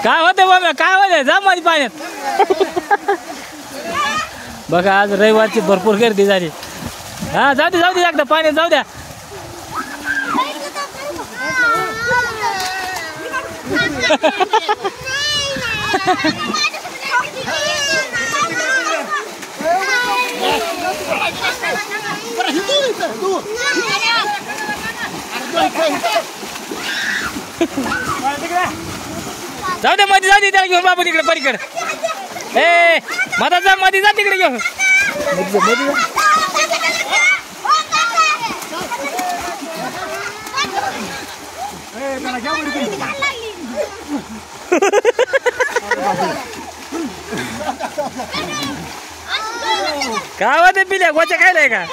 काय होते बाबा काय होते जा माझी पाण्यात. बघा आज रविवारची भरपूर गर्दी झाली. हा जाऊ दे एकदा पाण्यात जाऊ द्या. जाऊ दे मध्ये जाऊ दे त्याला घेऊन बाबू तिकडे पलीकडे. ए मधा जा मध्ये जा तिकडे घेऊन. काय होते पिल्या गोच्या खायलाय का.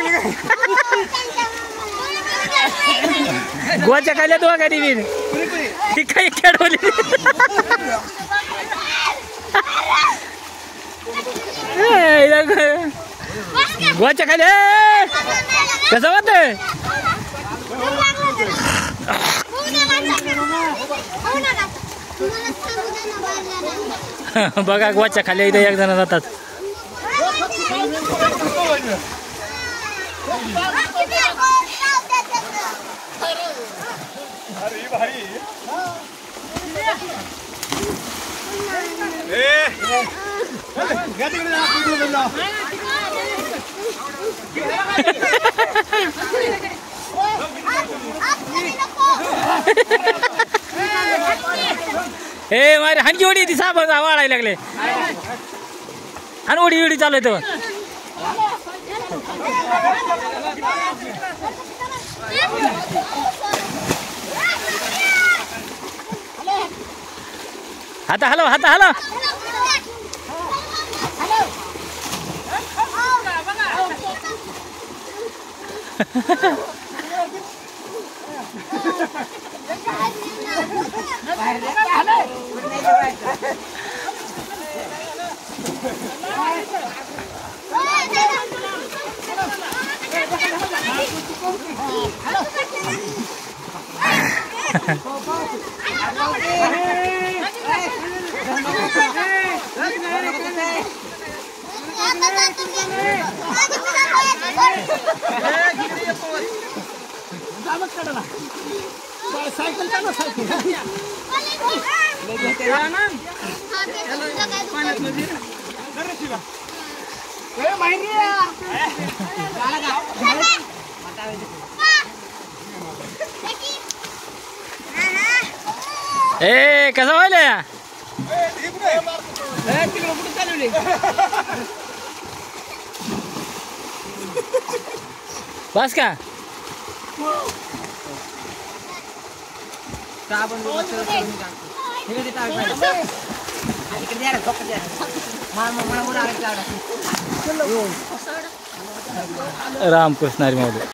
गोच्या खायला तू का ती ती काही खेळवली. गोच्या खायला कसं होत. बघा गोच्या खाली इथे एक जण जातात. हे मारे हनकी उडी ती साप वाढायला लागले. आणि उडी चालू आहे. हाता हलव. ए कसं व्हायला. बस का रामकृष्ण हरी.